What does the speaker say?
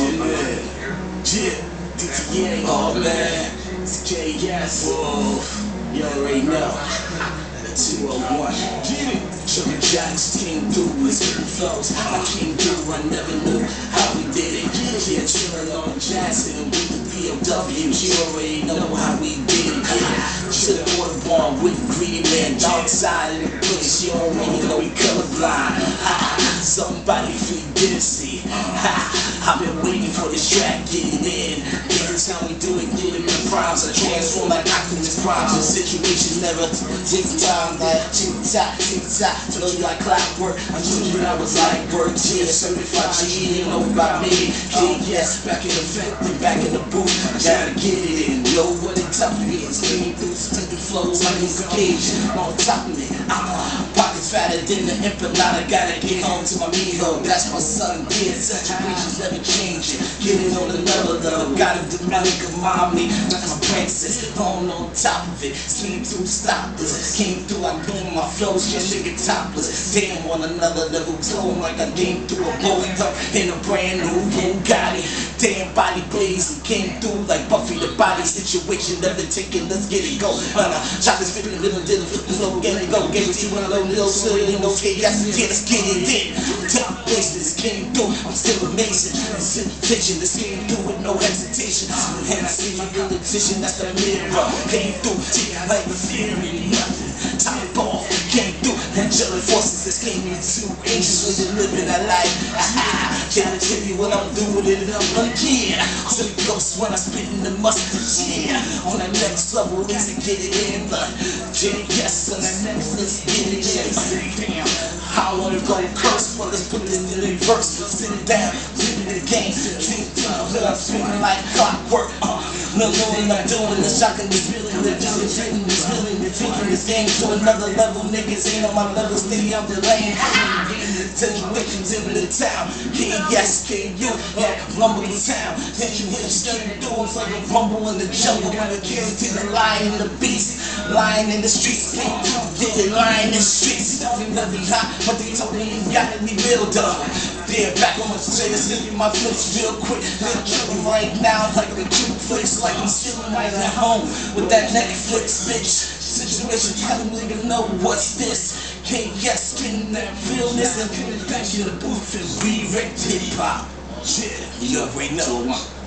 dtainc, oh man, it's KS, whoa, you already know, 201, get it. Sugar Jacks came through with certain flows. I came through, I never knew how we did it. Yeah, chillin' on Jackson with the POWs. You already know how we did it. Should've water born with greedy man, dark side of the place. You already know we colorblind. Somebody free dipsy. I've been waiting for this track, getting in. This is how we do it, getting the primes. I transform like Optimus Prime. The situation never takes time. Like tick-tock, tick-tock. Flow you like clockwork. I told you I was like work. Yeah, certified G, you know about me. Yes, back in effect, back in the booth. I gotta get it in. Know what it tough is. Lean through stinking flows like Luke Cage. On top of me, pockets fatter than the empanada. Gotta get home to my mijo. That's my son. Yeah, situations never changing. Get it on another level. Gotta do my nigga mommy. That's my princess. On top of it. Seen through stoppers. Came through, I doing my flows. Just nigga topless. Damn, on another level. Glowing like I came through a blowing up in a brand new Bugatti. Damn, body blazing. Came through like Buffy the Body. Situation never taken. Let's get it go. Chop is fitting, little did flip the flow. Get it go. Gave it to one of those little silly in those KS. Yeah, let's get it in. Top places came through. I'm still amazing. It's in fiction. This came through with no hesitation. And I see my politician. That's the mirror. Came through. Like the fear in nothing. Top off. Came through. Angelic forces that came into angels when you're living that life. Gotta tell you what I'm doing it up again. So it goes when I spit in the mustard. Yeah. On that next level, let's get it in. Yes, on that next, let's get it in. Damn. I wanna go curse, but let's put this in reverse. Sit it down, live in the game. I'm spinning like clockwork. No knowing I'm doing the shocking is really legit. It's really taking this game to another level. Niggas ain't on my level, stay on the lane. Situations in the town. KS, KU, yeah, rumble the town. Then you hit a sturdy doors like a rumble in the jungle. When it came to the lion and the beast, lying in the streets. Did it lying in the streets? Nothing hot, but they told me you gotta be real dumb. Yeah, back on my straight, slipping my flips real quick. They're tripping right now like a cute flicks, like I'm chilling right at home with that Netflix bitch. Situation telling me to know what's this. KS getting that realness and put it back in the booth and re-wrecked hip hop. Yeah, you already know.